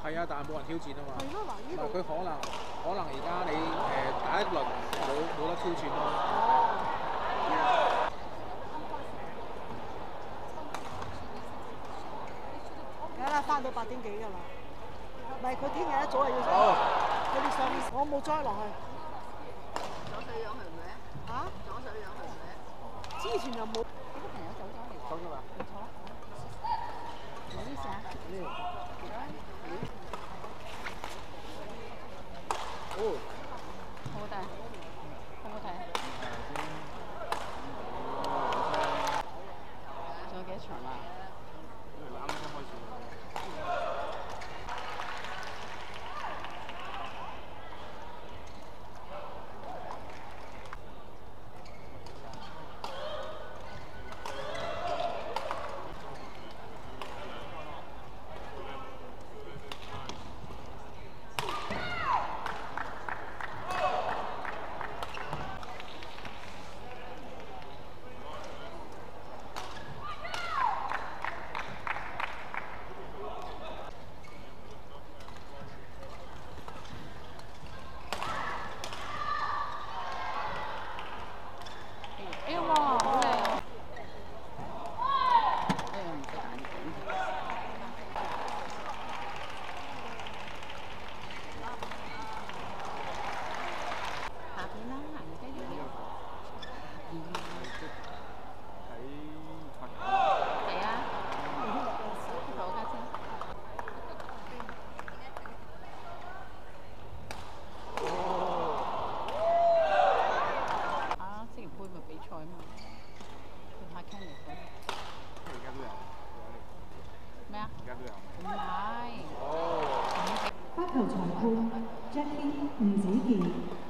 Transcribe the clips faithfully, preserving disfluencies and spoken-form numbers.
係啊，但係冇人挑戰啊嘛。 係咯，嗱呢唔係度。 佢可能可能而家你誒打一輪冇冇得挑戰咯。 梗啦，翻到八點幾㗎啦。唔係佢聽日一早係要上。佢哋上我冇栽落去。 左水養去唔去啊？ 嚇？ 左水養去唔去啊？ 之前又冇。 呢個朋友走咗嚟。 走咗啦。 唔錯。唔好意思啊。 嗯。哦。 好好睇，好好睇。仲有幾多場啊？ 啱啱開始。 發球裁判 Jackie 吳子健。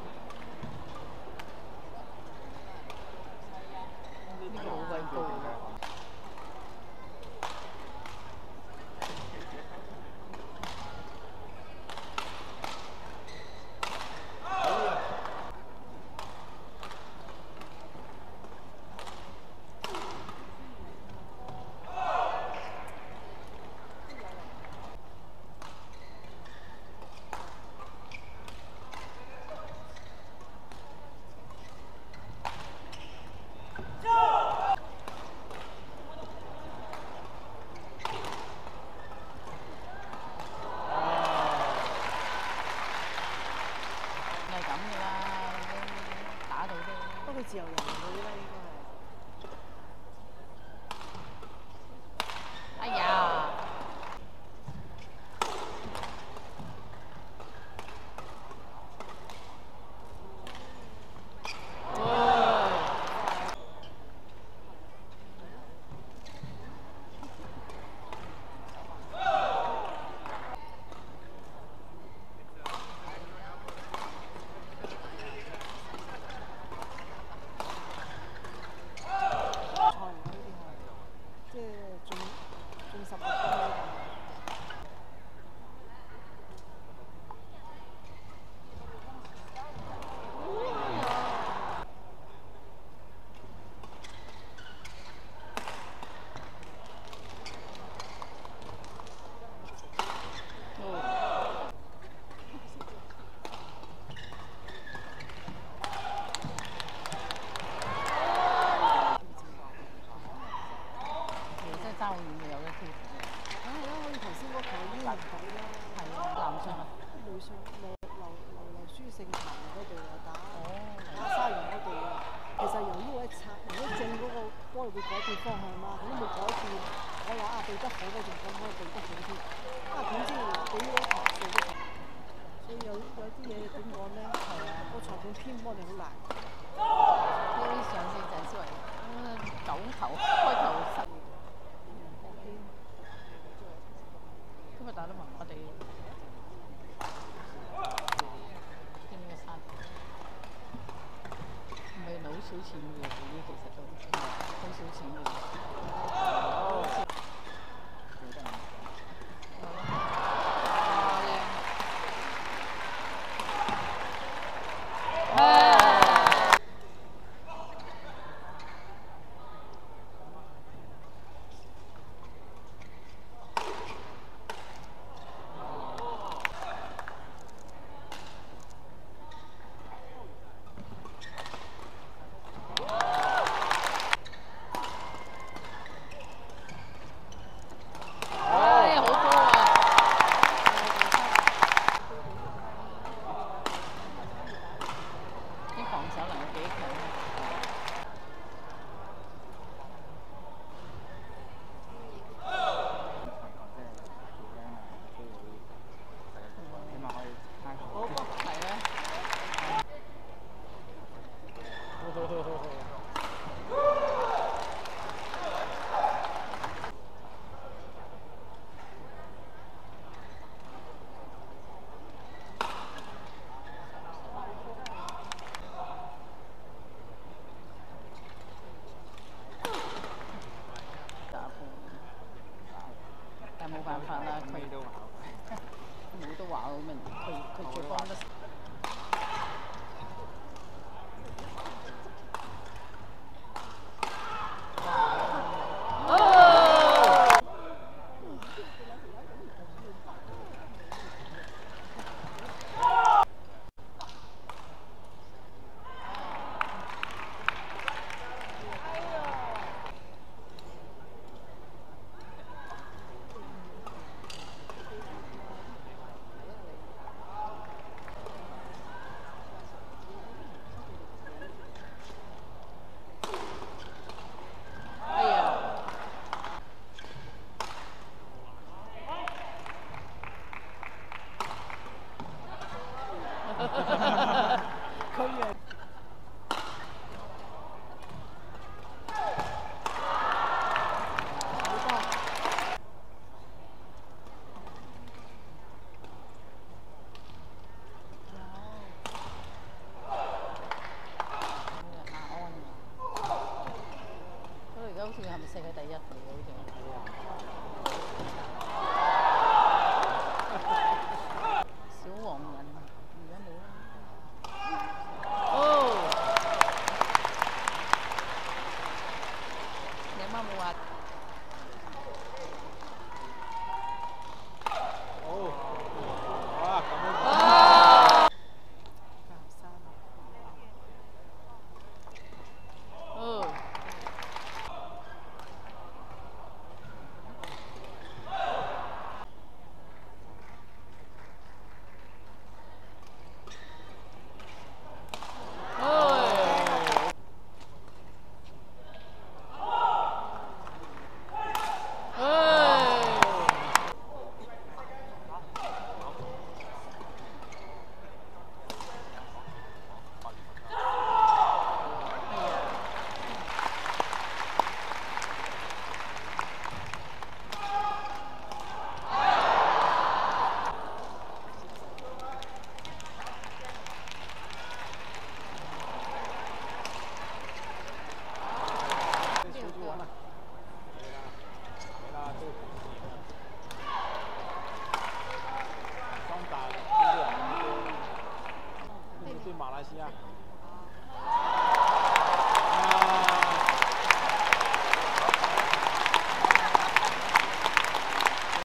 呢個好鬼高。 自由人嚟嘅啦，應該係。 哎呀！ 會改變方向嘛，佢都冇改變。我話啊，避得好，我仲講可以避得好添。啊，點知俾咗球射咗球，所以有有啲嘢點講咧？係啊，個裁判偏幫你好難。 呢啲上次就係所謂九球開球十。今日打得麻麻地。見個山，唔係好少錢嘅喎，呢其實都好少錢嘅。哦。 啦，佢咩都考。 冇得話咁明，佢佢最幫得。 佢贏。 佢而家好似係咪世界第一嚟嘅？好似小黃人而家冇啦。哦，你阿媽冇話。 好，哇，咁樣。 啊！哦。 马来西亚。